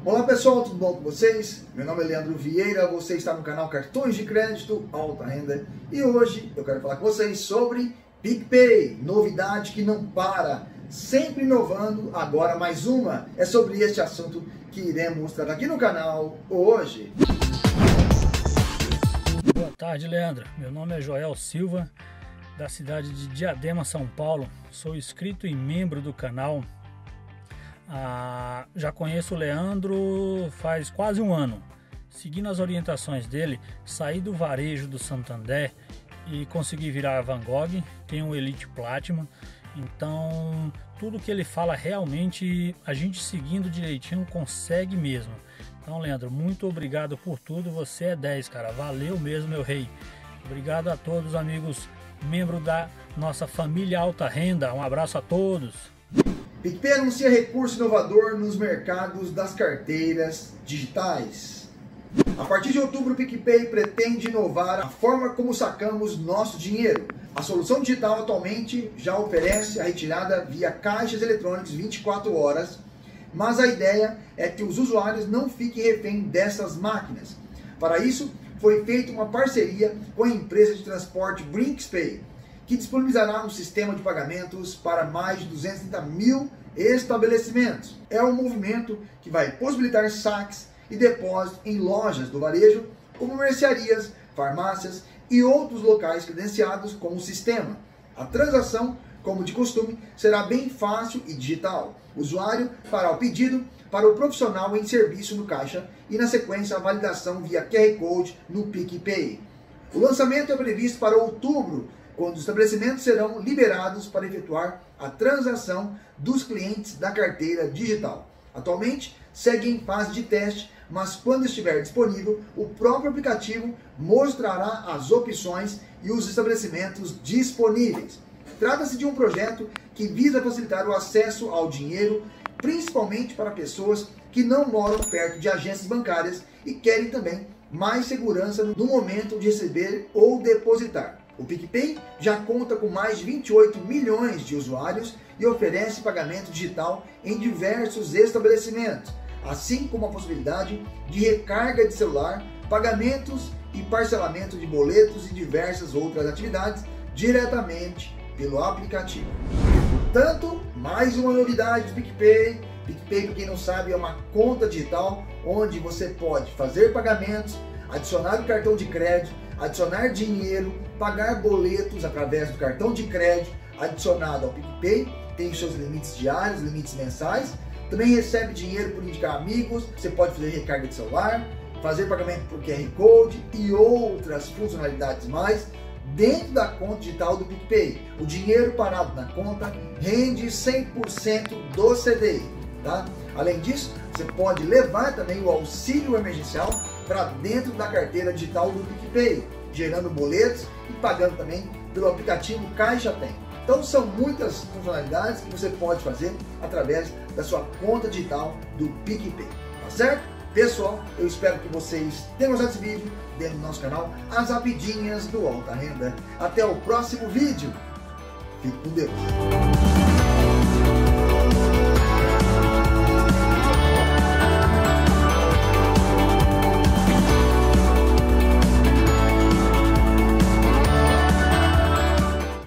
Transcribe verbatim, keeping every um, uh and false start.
Olá pessoal, tudo bom com vocês? Meu nome é Leandro Vieira, você está no canal Cartões de Crédito Alta Renda e hoje eu quero falar com vocês sobre PicPay, novidade que não para, sempre inovando, agora mais uma. É sobre este assunto que iremos mostrar aqui no canal hoje. Boa tarde, Leandro. Meu nome é Joel Silva, da cidade de Diadema, São Paulo. Sou inscrito e membro do canal. Ah, já conheço o Leandro faz quase um ano. Seguindo as orientações dele, saí do varejo do Santander e consegui virar a Van Gogh. Tenho o Elite Platinum. Então, tudo que ele fala realmente, a gente seguindo direitinho consegue mesmo. Então, Leandro, muito obrigado por tudo. Você é dez, cara. Valeu mesmo, meu rei. Obrigado a todos, amigos, membros da nossa família Alta Renda. Um abraço a todos. PicPay anuncia recurso inovador nos mercados das carteiras digitais. A partir de outubro, o PicPay pretende inovar a forma como sacamos nosso dinheiro. A solução digital atualmente já oferece a retirada via caixas eletrônicos vinte e quatro horas, mas a ideia é que os usuários não fiquem refém dessas máquinas. Para isso, foi feita uma parceria com a empresa de transporte BrinksPay, que disponibilizará um sistema de pagamentos para mais de duzentos e trinta mil estabelecimentos. É um movimento que vai possibilitar saques e depósitos em lojas do varejo, como mercearias, farmácias e outros locais credenciados com o sistema. A transação, como de costume, será bem fácil e digital. O usuário fará o pedido para o profissional em serviço no caixa e, na sequência, a validação via Q R Code no PicPay. O lançamento é previsto para outubro, quando os estabelecimentos serão liberados para efetuar a transação dos clientes da carteira digital. Atualmente, segue em fase de teste, mas quando estiver disponível, o próprio aplicativo mostrará as opções e os estabelecimentos disponíveis. Trata-se de um projeto que visa facilitar o acesso ao dinheiro, principalmente para pessoas que não moram perto de agências bancárias e querem também mais segurança no momento de receber ou depositar. O PicPay já conta com mais de vinte e oito milhões de usuários e oferece pagamento digital em diversos estabelecimentos, assim como a possibilidade de recarga de celular, pagamentos e parcelamento de boletos e diversas outras atividades diretamente pelo aplicativo. Portanto, mais uma novidade do PicPay. PicPay, para quem não sabe, é uma conta digital onde você pode fazer pagamentos, adicionar o cartão de crédito, adicionar dinheiro, pagar boletos através do cartão de crédito adicionado ao PicPay, tem seus limites diários, limites mensais, também recebe dinheiro por indicar amigos, você pode fazer recarga de celular, fazer pagamento por Q R Code e outras funcionalidades mais dentro da conta digital do PicPay. O dinheiro parado na conta rende cem por cento do C D I, tá? Além disso, você pode levar também o auxílio emergencial para dentro da carteira digital do PicPay, gerando boletos e pagando também pelo aplicativo Caixa Tem. Então são muitas funcionalidades que você pode fazer através da sua conta digital do PicPay, tá certo? Pessoal, eu espero que vocês tenham gostado desse vídeo dentro do nosso canal As Rapidinhas do Alta Renda. Até o próximo vídeo. Fique com Deus.